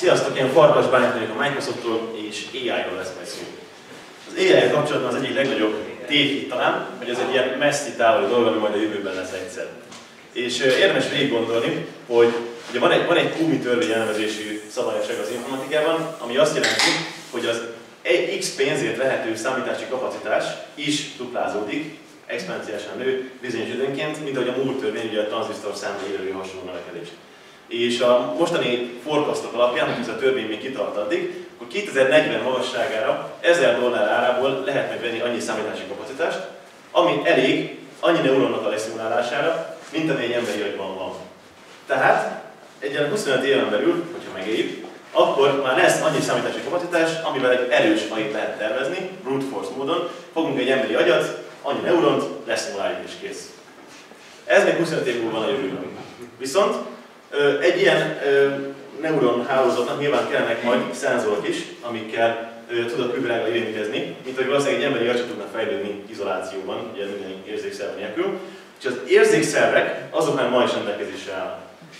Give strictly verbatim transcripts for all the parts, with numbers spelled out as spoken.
Sziasztok, én Farkas Bálint vagyok a Microsofttól, és á í-ról lesz majd szó. Az á í-jel kapcsolatban az egyik legnagyobb tévhit talán, hogy ez egy ilyen messzi távoli dolog, ami majd a jövőben lesz egyszer. És érdemes végig gondolni, hogy ugye van egy, van egy Kumi törvény elnevezésű szabályosság az informatikában, ami azt jelenti, hogy az egy x pénzért vehető számítási kapacitás is duplázódik, exponenciálisan nő bizonyos időnként, mint ahogy a Moore törvény, ugye a tranzisztor számra érő hasonló növekedést. És a mostani forecastok alapján, hogy ez a törvény még kitart addig, akkor kétezer-negyven magasságára ezer dollár árából lehet megvenni annyi számítási kapacitást, ami elég annyi neuronnak a leszimulálására, mint amely emberi agyban van. Tehát egy ilyen huszonöt éven belül, hogyha megéljük, akkor már lesz annyi számítási kapacitás, amivel egy erős fajt lehet tervezni, brute force módon, fogunk egy emberi agyat, annyi neuront, leszimuláljuk és kész. Ez még huszonöt év múlva van a jövőben. Viszont egy ilyen neuron hálózatnak nyilván kellenek majd szenzorok is, amikkel tud a külvilággal érintkezni, mint hogy valószínűleg egy emberi agy sem tudna fejlődni izolációban, ugye minden érzékszerv nélkül. És az érzékszervek azok már ma is rendelkezésre állnak.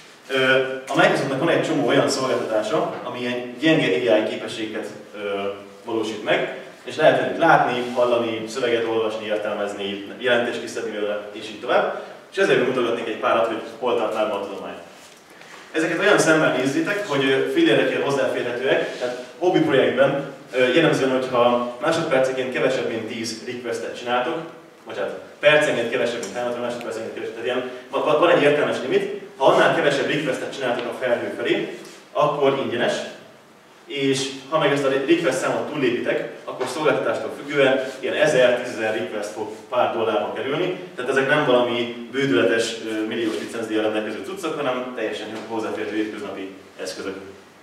A Microsoftnak van egy csomó olyan szolgáltatása, ami ilyen gyenge á í képességet valósít meg, és lehet velük látni, hallani, szöveget olvasni, értelmezni, jelentést kiszedni vele, és így tovább. És ezért mutogatnék egy párat, hogy hol tart már a tudomány. Ezeket olyan szemmel nézzétek, hogy fillérekért hozzáférhetőek, tehát hobbi projektben jellemzően, hogyha másodpercenként kevesebb, mint tíz requestet csináltok, bocsánat, percenként kevesebb, mint három másodpercenként kevesebb, tehát ilyen, van egy értelmes limit, ha annál kevesebb requestet csináltok a felhő felé, akkor ingyenes, és ha meg ezt a request számot túllépitek, akkor szolgáltatástól függően ilyen ezer-tízezer request fog pár dollárba kerülni, tehát ezek nem valami bődületes milliós licencdíjjal rendelkező cuccok, hanem teljesen hozzáférhető hétköznapi eszközök.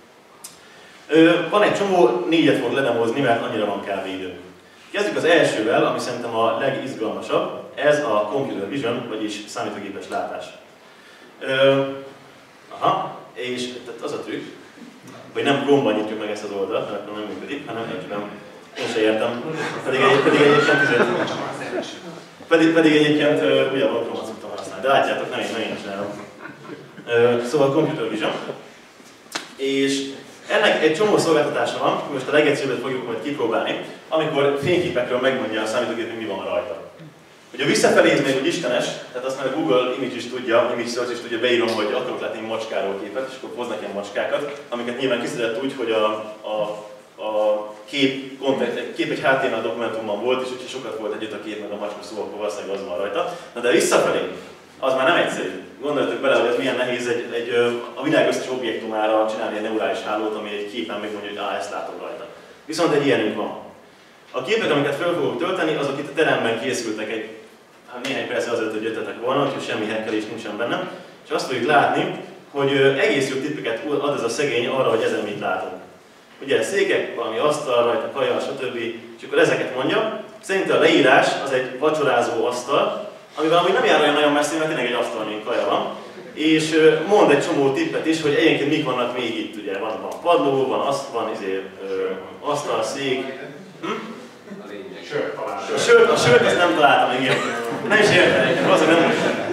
Van egy csomó, négyet fog ledemozni, mert annyira van kb. Idő. Kezdjük az elsővel, ami szerintem a legizgalmasabb, ez a Computer Vision, vagyis számítógépes látás. Aha, és tehát az a trükk, hogy nem Chrome-ban nyitjuk meg ezt az oldalt, mert akkor nem működik, hanem egyben én se értem. Pedig, egy, pedig egyébként izért, pedig, pedig egyébként ugyanúgy Chrome-at szoktam használni, de látjátok, nem én, nem én csinálom. Szóval Computer Vision. És ennek egy csomó szolgáltatása van, most a legegyszerűbbet fogjuk majd kipróbálni, amikor fényképekről megmondja a számítógép, hogy mi van rajta. Ugye a visszafelé ez még úgy istenes, tehát azt már a Google Image is tudja, Image Search is tudja, beírom, hogy akarok látni macskáról képet, és akkor hoznak ilyen macskákat, amiket nyilván kiszedett úgy, hogy a, a, a kép, content, kép egy há té em el dokumentumban volt, és úgyhogy sokat volt együtt a kép meg a macska szó, akkor valószínűleg az van rajta. Na de visszafelé, az már nem egyszerű. Gondoljatok bele, hogy ez milyen nehéz egy, egy, a világ összes objektumára csinálni egy neurális hálót, ami egy képen megmondja, hogy á, ezt látom rajta. Viszont egy ilyenünk van. A képek, amiket fel fogok tölteni, azok itt a teremben készültek egy hát néhány perc azért, hogy jöttetek volna, úgyhogy semmi hekkelés nincsen benne. És azt fogjuk látni, hogy egész jó tippeket ad ez a szegény arra, hogy ezen mit látunk. Ugye székek, valami asztal, rajta kaja, stb. És akkor ezeket mondja. Szerintem a leírás az egy vacsorázó asztal, amivel amúgy nem jár olyan nagyon messze, mert tényleg egy asztal, mint kaja van. És mond egy csomó tippet is, hogy egyébként mik vannak még itt. Ugye van, van padló, van, aszt, van izé, ö, asztal, szék. Hm? Sört találtam. A sört, a sört ezt nem találtam, igen. Nem is értenék, azért nem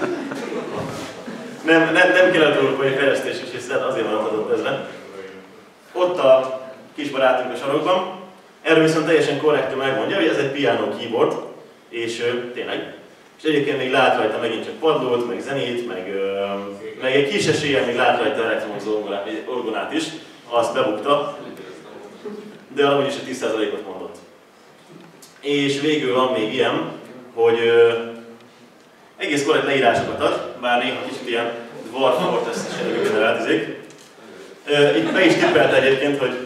Nem, nem, nem kellett róla, hogy a fejlesztés is, hiszen azért van adott ezzel. Ott a kis barátunk a sarokban. Erről viszont teljesen korrektül megmondja, hogy ez egy piano keyboard, és ö, tényleg. És egyébként még lát rajta megint csak padlót, meg zenét, meg, ö, meg egy kis eséllyel még lát rajta elektromos orgonát is. Azt bebukta, de amúgy is a tíz százalékot mondott. És végül van még ilyen, hogy ö, egész korrekt leírásokat ad, bár néha kicsit ilyen dwarf volt ezt is előgenerált izék. Itt be is tippelte egyébként, hogy...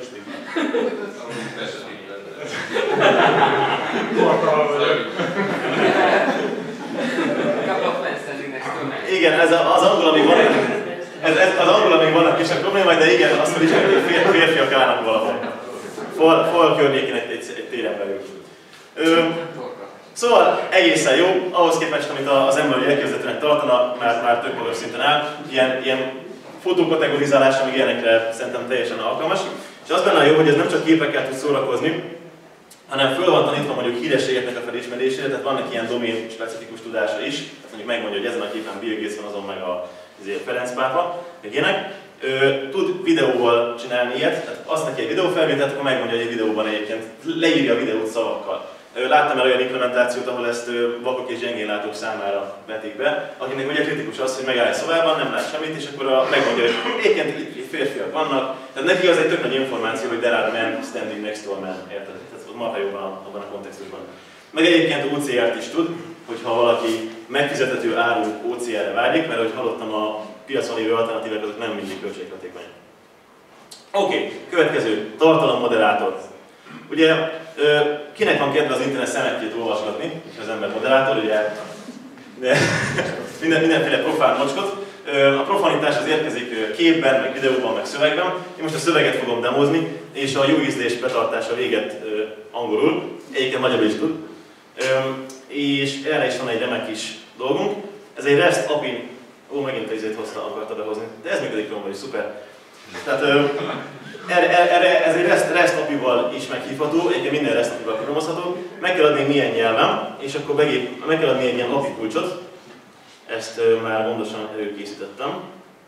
Igen, ez az angol, amíg van, ez, ez, az angol, amíg vannak kisebb problémák, de igen, azt mondja, hogy férfiak állnak valahol. Fal, fal környékén egy, egy, egy téren belül. Ö, szóval egészen jó, ahhoz képest, amit az ember elképzelhetőnek tartana, már, már tök magas szinten áll. Ilyen, ilyen fotókategorizálás, amíg ilyenekre szerintem teljesen alkalmas. És az benne jó, hogy ez nem csak képekkel tud szórakozni, hanem föl van tanítva mondjuk hírességeknek a felismerésére, tehát vannak ilyen domén specifikus tudása is, tehát mondjuk megmondja, hogy ezen a képen Bill Gates van, azon meg a Ferenc pápa, meg ilyenek. tud videóval csinálni ilyet, tehát azt neki egy videófelvételt, akkor megmondja, hogy egy videóban egyébként leírja a videót szavakkal. Láttam el olyan implementációt, ahol ezt vakok és gyengénlátók számára vetik be, akinek ugye kritikus az, hogy megáll egy szobában, nem lát semmit, és akkor a, megmondja, hogy egyébként itt férfiak vannak, tehát neki az egy tök nagy információ, hogy there are men standing next to a man, érted? Tehát ott marha jobban abban a kontextusban. Meg egyébként o cé er-t is tud, hogyha valaki megfizethető áru o cé er-re vágyik, mert ahogy hallottam, a piacon lévő alternatívek azok nem mindig költséghatékony. Oké, okay, következő, tartalommoderátor. Ugye, kinek van kedve az internet szemetjét olvasgatni, és az ember moderátor, ugye minden, mindenféle profán mocskot. A profanitás az érkezik képben, meg videóban, meg szövegben. Én most a szöveget fogom demozni, és a jó ízlés betartása véget angolul, egyébként magyarul is tud. És erre is van egy remek kis dolgunk. Ez egy REST á pé i, ó, megint ezért hozta, akarta behozni, de ez működik Chrome-ban is, szuper. Tehát erre, erre, ez egy REST, REST á pé i-val is meghívható, egyébként minden REST á pé i-val programozható. Meg kell adni milyen nyelven, és akkor begép, meg kell adni egy ilyen á pé i kulcsot. Ezt már gondosan előkészítettem.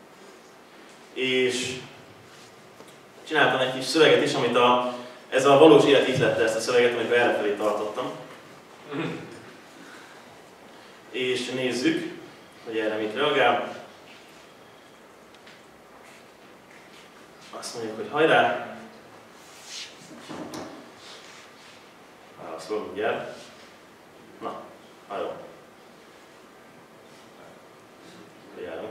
És csináltam egy kis szöveget is, amit a, ez a valós élet ihlette ezt a szöveget, amikor errefelé tartottam. És nézzük, hogy erre mit reagál. Azt mondjuk, hogy hajrá! Válaszol mindjárt. Na, hajrá! Járom.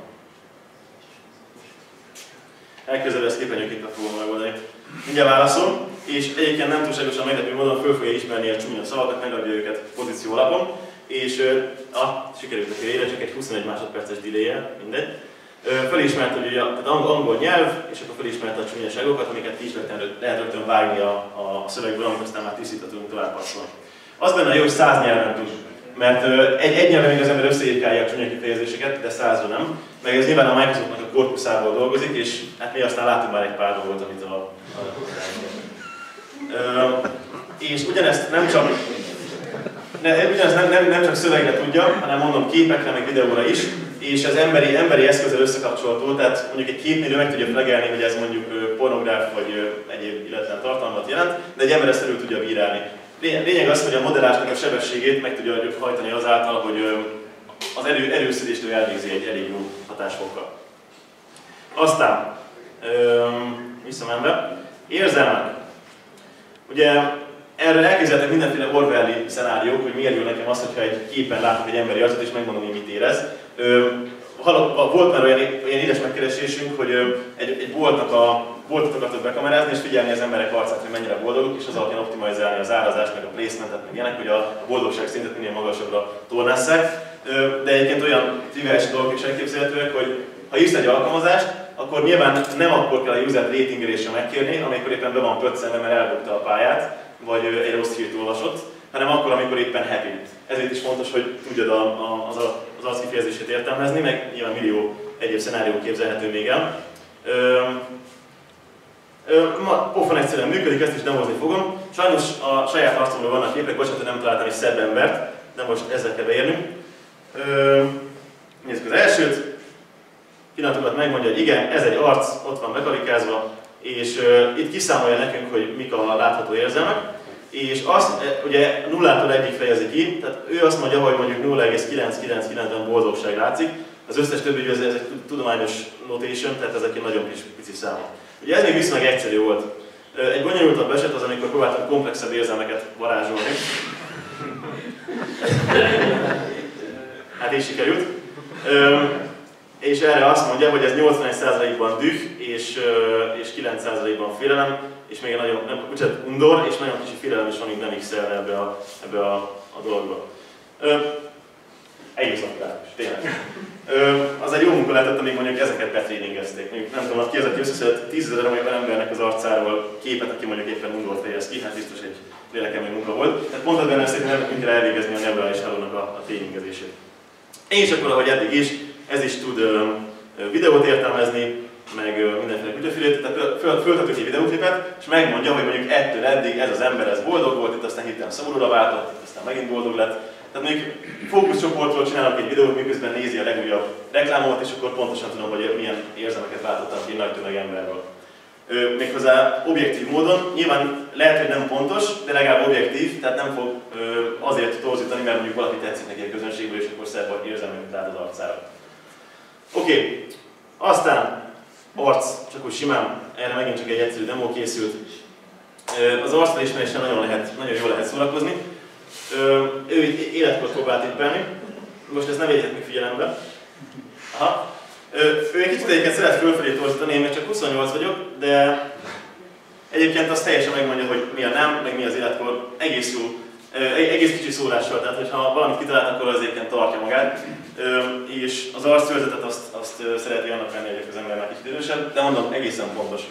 Elközelebb ezt képernyőképpen fogom megoldani. Mindjárt válaszol, és egyébként nem túlságosan meglepő módon föl fogja ismerni a csúnya szavakat, megadja őket pozíció alapon, és ah, sikerült neki végre, csak egy huszonegy másodperces delay-jel, mindegy. Felismert, hogy a, tehát angol nyelv, és akkor felismerte a csúnyaságokat, amiket ti is lehet rögtön vágni a, a szövegből, amit aztán már tisztítva tudunk tovább passzolni. Az benne jó, hogy száz nyelven tud. Mert egy, egy nyelven még az ember összeírkálja a csúnya kifejezéseket, de százra nem. Meg ez nyilván a Microsoftnak a korpuszából dolgozik, és hát mi aztán látunk már egy pár dolgot, amit a... a, a és ugyanezt nem csak, ne, ugyanezt nem, nem, nem csak szövegre tudja, hanem mondom képekre, meg videóra is, és az emberi, emberi eszközzel összekapcsolható, tehát mondjuk egy képmérő meg tudja flagelni, hogy ez mondjuk pornográf vagy egyéb illetlen tartalmat jelent, de egy ember ezt elő tudja bírálni. Lényeg az, hogy a moderálásnak a sebességét meg tudja hajtani azáltal, hogy az erő, erőszedéstől elvégzi egy elég jó hatásfokkal. Aztán, visszamenve, érzelmek. Ugye erre elképzelhetek mindenféle Orwelli szenáriók, hogy miért jó nekem az, hogyha egy képen látok egy emberi arcot, és megmondom, hogy mit érez. Volt már olyan, olyan édes megkeresésünk, hogy egy, egy boltnak a boltot akartok bekamerázni, és figyelni az emberek arcát, hogy mennyire boldogok, és az alapján optimalizálni az árazást, meg a placementet, meg ilyenek, hogy a boldogság szintet minél magasabbra tornásszák. De egyébként olyan triviális dolgok is elképzelhetőek, hogy ha írsz egy alkalmazást, akkor nyilván nem akkor kell a user ratingelésre megkérni, amikor éppen be van pöccenve, mert elbukta a pályát, vagy egy rossz hírt olvasott, hanem akkor, amikor éppen happy. Ezért is fontos, hogy tudjad a, a, az, a, az arc kifejezését értelmezni, meg nyilván millió egyéb szenárió képzelhető még el. Pofon egyszerűen működik, ezt is demozni fogom. Sajnos a saját arcomról vannak képek, bocsánat, hogy nem találtam egy szebb embert, de most ezzel kell beérnünk. Nézzük az elsőt. Pillanatokat megmondja, hogy igen, ez egy arc, ott van bekarikázva, és uh, itt kiszámolja nekünk, hogy mik a látható érzelmek. És azt, ugye nullától egyig fejezi ki, tehát ő azt mondja, hogy mondjuk nulla egész kilencszázkilencvenkilencben boldogság látszik. Az összes többi, ez egy tudományos notation, tehát ezek egy nagyon kis pici számok. Ugye ez még viszonylag egyszerű volt. Egy bonyolultabb eset az, amikor próbáltam komplexebb érzelmeket varázsolni. Hát így sikerült. És erre azt mondja, hogy ez nyolcvanegy százalékban düh és, és kilenc százalékban félelem, és még nagyon, nem, bocsánat, undor, és nagyon kicsi félelem is van, így nem x-elne ebbe a, ebbe a, a dologba. Egész aktuális, tényleg. Ö, az egy jó munka lehetett, amíg mondjuk ezeket betréningezték. Mondjuk nem tudom, ki az, aki összeszedett tízezer olyan embernek az arcáról képet, aki mondjuk éppen undort fejez ki, hát biztos egy lélekemű munka volt. Tehát pont benne szépen nem tudunk rá elvégezni a neurális hálónak a, a tréningezését. És akkor, ahogy eddig is, ez is tud ö, videót értelmezni, meg ö, mindenféle küldőfilét, tehát föl, föltetünk egy videóklipet, és megmondja, hogy mondjuk ettől eddig ez az ember ez boldog volt, itt aztán hirtelen szomorúra váltott, itt aztán megint boldog lett. Tehát még fókuszcsoportról csinálok egy videót, miközben nézi a legújabb reklámomat, és akkor pontosan tudom, hogy milyen érzelmeket váltottam ki egy nagy tömeg emberről. Ö, méghozzá objektív módon, nyilván lehet, hogy nem pontos, de legalább objektív, tehát nem fog ö, azért torzítani, mert mondjuk valaki tetszik neki a közönségből, és akkor szebb érzelmeket lát az arcára. Oké, okay. Aztán arc, csak úgy simán, erre megint csak egy egyszerű demo készült. Ö, az arcfelismeréssel nagyon, lehet, nagyon jól lehet szórakozni. Ö, ő itt életkort próbált tippelni, most ezt nem vegyetek még figyelembe. Aha. Ő egy kicsit egyébként szeret fölfelé torzítani, én még csak huszonnyolc vagyok, de egyébként azt teljesen megmondja, hogy mi a nem, meg mi az életkor, egész jó, egész kicsi szólással, tehát hogyha valamit kitalált, akkor az egyébként tartja magát, és az arcszőrzetet azt, azt szereti annak venni, hogy az ember már kicsit idősebb, de mondom, egészen pontos.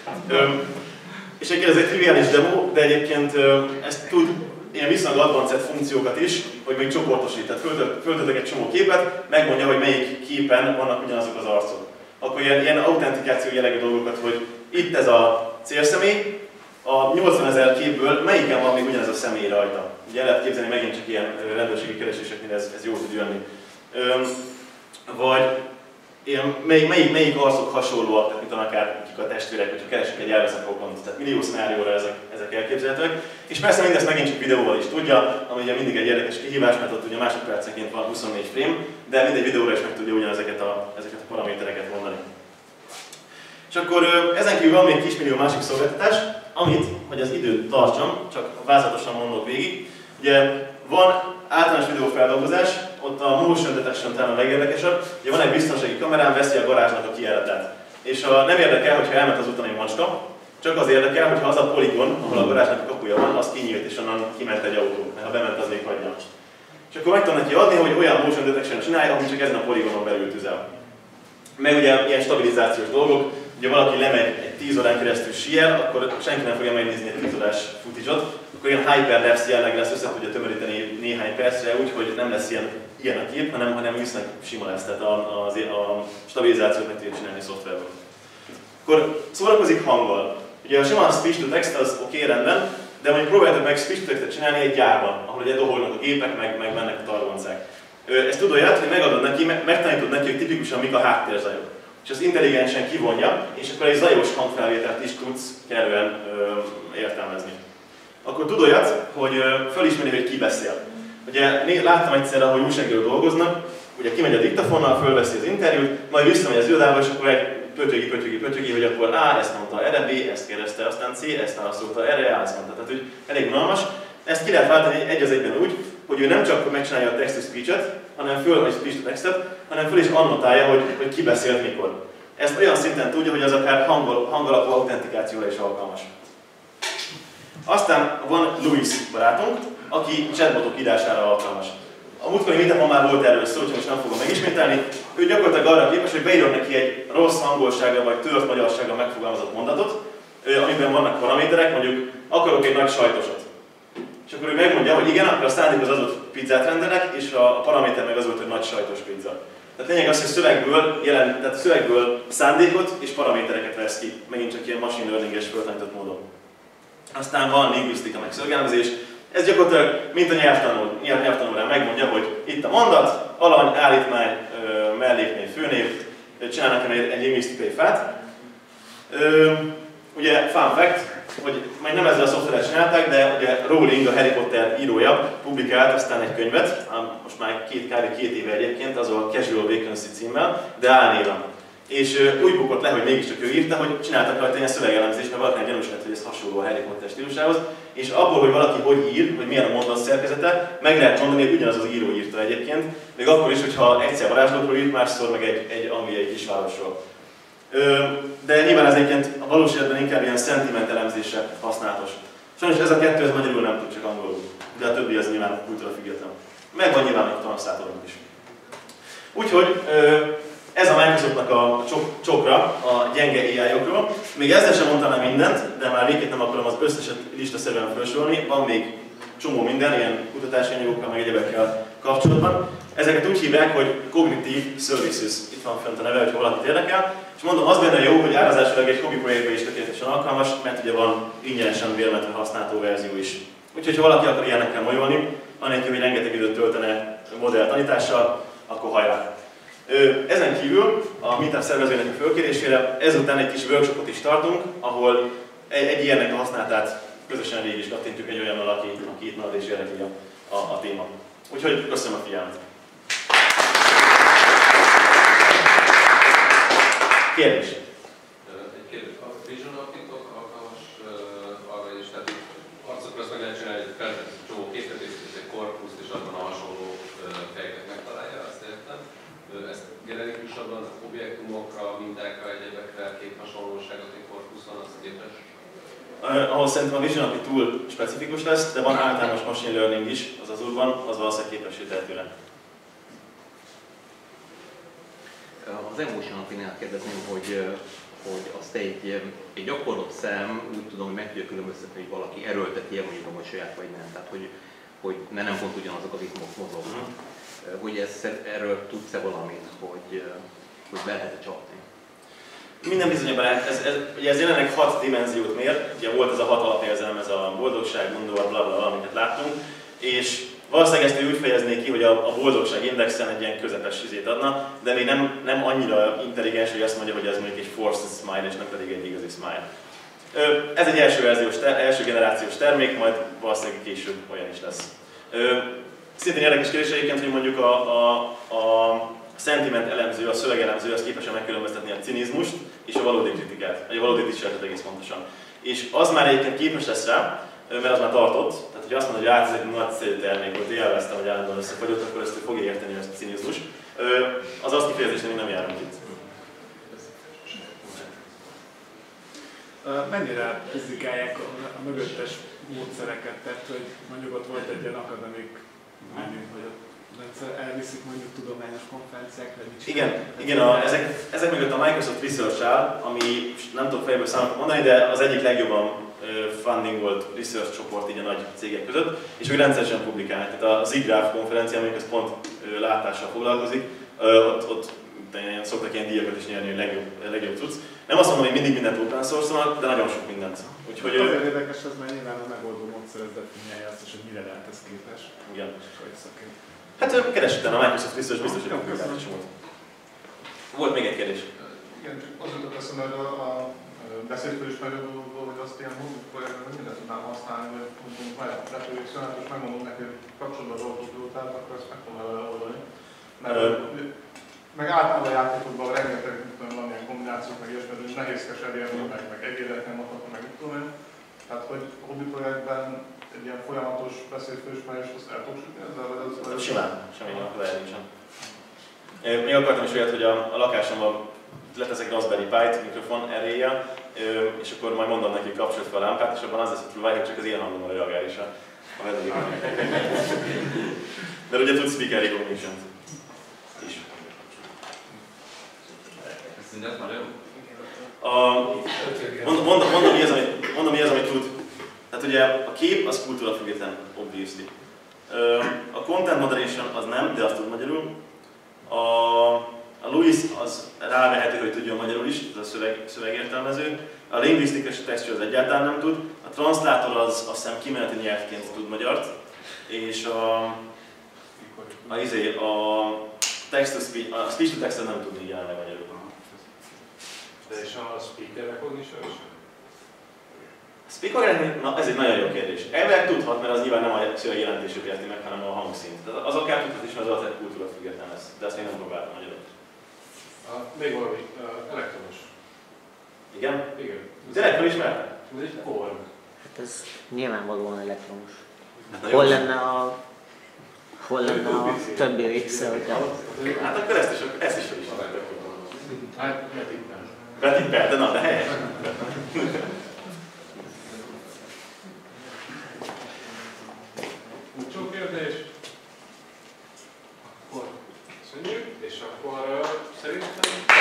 És egyébként ez egy triviális demo, de egyébként ezt tud ilyen viszonylag advanced funkciókat is, hogy még csoportosít. Tehát föltöltök egy csomó képet, megmondja, hogy melyik képen vannak ugyanazok az arcok. Akkor ilyen, ilyen autentikáció jellegű dolgokat, hogy itt ez a célszemély, a nyolcvanezer képből melyiken van még ugyanez a személy rajta. Ugye el lehet képzelni megint csak ilyen rendőrségi kereséseknél ez, ez jó tud jönni. Öm, vagy ilyen, melyik, melyik, melyik arcok hasonlóak, tehát mint akár a testvérek, hogyha keresek egy elveszett tehát millió szenárióra ezek, ezek elképzelhetőek. És persze mindezt megint csak videóval is tudja, ami ugye mindig egy érdekes kihívás, mert ott ugye másodpercenként van huszonnégy frame, de mindegy videóra is meg tudja ugyanezeket a, ezeket a paramétereket mondani. És akkor ezen kívül van még kismillió másik szolgáltatás, amit, hogy az időt tartsam, csak vázlatosan mondok végig. Ugye van általános videófeldolgozás, ott a motion detection talán a legérdekesebb. Ugye van egy biztonsági kamerám, veszi a garázsnak a kijáratát. És a, nem érdekel, hogyha elment az után egy macska, csak az érdekel, hogyha az a poligon, ahol a garázsnak a kapuja van, az kinyílt és onnan kiment egy autó, mert ha bement, az még hagyja. És akkor meg tudom neki adni, hogy olyan motion detection csinálja, amit csak ezen a poligonon belül tüzel. Meg ugye ilyen stabilizációs dolgok, ugye valaki lemegy egy tíz órán keresztül síel, akkor senki nem fogja megnézni egy tíz órás footage-ot, akkor ilyen hyperlapse jelleg lesz, össze tudja tömöríteni néhány percre úgy, hogy nem lesz ilyen, ilyen a kép, hanem, hanem viszonylag sima lesz, tehát a, a, a stabilizációt meg tudja csinálni a szoftverben. Akkor szórakozik hanggal. Ugye a sima speech to text az oké, okay, rendben, de mondjuk próbáljátok meg speech to textet csinálni egy gyárban, ahol ugye doholnak a gépek, meg, meg mennek a targoncák. Ezt tudod olyat, hogy megadod neki, megtanítod neki, hogy tipikusan mik a háttérzajok. És az intelligensen kivonja, és akkor egy zajos hangfelvételt is tudsz kellően ö, értelmezni. Akkor tud olyat, hogy ö, fölismeri, hogy ki beszél. Ugye láttam egyszer, ahogy újságíró dolgoznak, ugye kimegy a diktafonnal, fölveszi az interjút, majd visszamegy az irodába, és akkor egy pötyögi, pötyögi, pötyögi, hogy akkor A, ezt mondta erre, B, ezt kérdezte, aztán C, ezt válaszolta erre, A, ezt mondta. Tehát, hogy elég unalmas. Ezt ki lehet váltani egy az egyben úgy, hogy ő nem csak megcsinálja a text-to-speech-et, hanem föl, vagy speech-to-textet, hanem föl is annotálja, hogy, hogy ki beszélt mikor. Ezt olyan szinten tudja, hogy az akár hangalapú autentikációra is alkalmas. Aztán van Louis barátunk, aki chatbotok írására alkalmas. A múltkori meetupon már volt erről szó, úgyhogy most nem fogom megismételni. Ő gyakorlatilag arra képes, hogy beírom neki egy rossz hangolsággal vagy tört magyarsággal megfogalmazott mondatot, amiben vannak paraméterek, mondjuk akarok egy nagy sajtosot. És akkor ő megmondja, hogy igen, akkor a szándék az adott pizzát rendelek, és a paraméter meg az volt, hogy nagy sajtos pizza. Tehát lényeg az, hogy szövegből, jelen, tehát szövegből szándékot és paramétereket vesz ki, megint csak ilyen machine learning-es föltanított módon. Aztán van lingvisztika, meg szövegelmezés. Ez gyakorlatilag, mint a nyelvtanul, nyelvtanulán megmondja, hogy itt a mondat, alany, állítmány, melléknév, főnév, csinál nekem egy, egy lingvisztikai fát. Ö, ugye, fun fact, hogy majd nem ezzel a szoftverrel csinálták, de ugye Rowling, a Harry Potter írója publikált aztán egy könyvet, most már két, kb. két éve egyébként, az a Casual Vacancy címmel, de álnéven. És uh, úgy bukott le, hogy mégiscsak ő írta, hogy csináltak rajta ilyen szövegelemzést, mert valakinek gyanús lett, hogy ez hasonló a Harry Potter stílusához, és abból, hogy valaki hogy ír, hogy milyen a mondat szerkezete, meg lehet mondani, hogy ugyanaz az író írta egyébként, még akkor is, hogyha egyszer varázslókról írt, másszor meg egy, egy angliai kisvárosról. De nyilván ez egyébként a valós életben inkább ilyen szentiment elemzésre használatos. Sajnos ez a kettő ez magyarul nem tud, csak angolul, de a többi az nyilván kultúra független. Megvan nyilván a tansztátorunk is. Úgyhogy ez a Microsoftnak a csok, csokra, a gyenge á i-okról. Még ezzel sem mondtam el mindent, de már végképp nem akarom az összeset listaszerűen felsorolni. Van még csomó minden, ilyen kutatási anyagokkal, meg egyebekkel kapcsolatban. Ezeket úgy hívják, hogy Cognitive Services. Itt van fent a neve, hogyha valakit érdekel. És mondom, az benne jó, hogy árazásilag egy hobby projektben is tökéletesen alkalmas, mert ugye van ingyenesen bérletve használható verzió is. Úgyhogy ha valaki akar ilyenekkel molyolni, anélkül, hogy rengeteg időt töltene modell tanítással, akkor hajrá! Ezen kívül a Meetup szervezőnek a fölkérésére ezután egy kis workshopot is tartunk, ahol egy, egy ilyennek a használatát közösen végig is kattintjuk egy olyannal, aki, aki itt marad és érdekli a, a, a téma. Úgyhogy köszönöm a figyelmet! Kérdés? Egy kérdés. A Vision Architok alkalmas arra is, tehát arcokra azt meg lehet csinálni, hogy felvett egy csomó képet, és egy korpuszt, és abban a hasonló fejeket megtalálja, azt értem. Ezt generikusabban objektumokra, mintákra, egyebekre, két hasonlóságot egy korpuszon, az képes? Ahol szerintem a Vision Api túl specifikus lesz, de van általános machine learning is az Azure-ban, az valószínűleg képessé tehetően. Az Emotion Api-nál kérdezném, hogy, hogy azt egy, egy gyakorlott szem úgy tudom, hogy meg tudja különböztetni, hogy valaki erőlteti-e mondjuk a saját vagy nem. Tehát, hogy, hogy ne nem pont ugyanazok a ritmok mozognak. Mm. Hogy ez, erről tudsz-e valamit, hogy, hogy be lehet-e csapni? Minden bizonyban, ez, ez, ugye ez jelenleg hat dimenziót mér, ugye volt ez a hat alapérzelem, ez a boldogság, gondol, blablabla, amiket láttunk, és valószínűleg ezt úgy fejezné ki, hogy a, a boldogság indexen egy ilyen közepes izét adna, de még nem, nem annyira intelligens, hogy azt mondja, hogy ez mondjuk egy forced smile, és nem pedig egy igazi smile. Ez egy első verziós, első generációs termék, majd valószínűleg később olyan is lesz. Szintén érdekes kérdés egyébként, hogy mondjuk a, a, a sentiment elemző, a szövegelemző, az képes megkülönböztetni a cinizmust és a valódi kritikát, vagy a valódi dicséretet egész pontosan. És az már egyébként képes lesz rá, mert az már tartott, tehát hogy azt mondod, hogy át ez egy nagyszerű termék volt, élveztem, hogy állandóan összefagyott, akkor ezt fogja érteni, hogy ez a cinizmus. Az azt kifejezésre még nem járunk itt. Mennyire fizikálják a mögöttes módszereket, tehát hogy mondjuk ott volt egy ilyen akademik menü, hogy elviszik mondjuk tudományos konferenciákra, mit Igen, igen a, ezek, ezek mögött a Microsoft Research áll, ami nem tudok fejből számokat mondani, de az egyik legjobban funding volt research csoport így a nagy cégek között, és ők rendszeresen publikálnak. Tehát a ZigGraph konferencia, amelyik ez pont látással foglalkozik, ott, ott szoktak ilyen díjakat is nyerni, hogy legjobb, legjobb cucc. Nem azt mondom, hogy mindig mindent open source-olnak, de nagyon sok mindent. Úgyhogy, azért érdekes ez, mert nyilván a megoldó módszer ez definiálja azt is, hogy mire lehet ez képes. Igen. Hát keresd utána, a Microsoft Research biztos, hogy publikált is volt. Volt még egy kérdés. Igen, csak az jutott eszembe erről a beszédfőismerőből, hogy azt ilyen projektben mindent tudnám használni, hogy mondjuk majd repülős szonátos megmondom neki, hogy kapcsolatban dolgozó pilótát, akkor ezt meg tudom vele oldani. Mert meg általában a játékokban rengeteg valamilyen kombinációk, meg ilyesmi, hogy nehézkes elérni, meg, meg egéret nem adhatom, meg mit tudom én. Tehát, hogy hobbi projektben egy ilyen folyamatos beszédfőismerés, azt el tudok sütni ezzel, vagy az... Vagy simán, semmi akadály nincsen. Még akartam is olyat, hogy a, a lakásomban leteszek Raspberry Pi-t, mikrofon erréjjel, és akkor majd mondom neki, hogy kapcsolt fel a lámpát, és abban az lesz, hogy próbáljuk, csak az ilyen hangommal reagál is a, a vendégek. Mert ugye tud speaker recognition-t is. Ez már jó? Mondom, mondom, mondom, mi az, amit, mondom, mi az, amit tud. Tehát ugye a kép az kultúra független, obviously. A content moderation az nem, de azt tud magyarul. A, a Louis az rávehető, hogy tudjon magyarul is, ez a szöveg, szövegértelmező. A linguistic és a texture az egyáltalán nem tud. A translator az azt hiszem kimeneti nyelvként tud magyart. És a, a, izé, a text to speech, a speech to text nem tud így jelenleg magyarul. De és a speaker recognition is? Speaker, na ez egy nagyon jó kérdés. Elvileg tudhat, mert az nyilván nem a szöveg jelentését érti meg, hanem a hangszint. Tehát az akár tudhat is, mert az alapvető kultúra független lesz. De ezt még nem próbáltam magyarul. Még valami elektromos. Igen? Igen. Tényleg felismerte? Ez egy korg. Hát ez nyilvánvalóan elektromos. Hát hol lenne a, hol lenne a többi része, hogy hát akkor ezt is, ezt is felismerte. Hát, betippel. Betippel, de na, de helyes. Utolsó kérdés. Akkor köszönjük, és akkor uh, szerintem